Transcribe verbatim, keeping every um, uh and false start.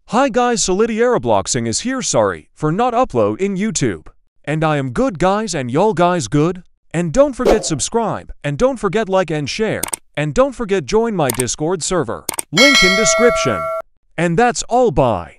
Hi guys, Solidierabloxing is here, sorry for not upload in YouTube. And I am good guys and y'all guys good? And don't forget subscribe, and don't forget like and share, and don't forget join my Discord server. Link in description. And that's all, bye.